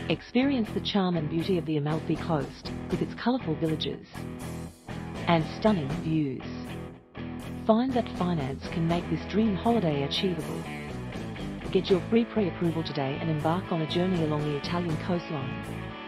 Experience the charm and beauty of the Amalfi Coast with its colourful villages and stunning views. Find that finance can make this dream holiday achievable. Get your free pre-approval today and embark on a journey along the Italian coastline.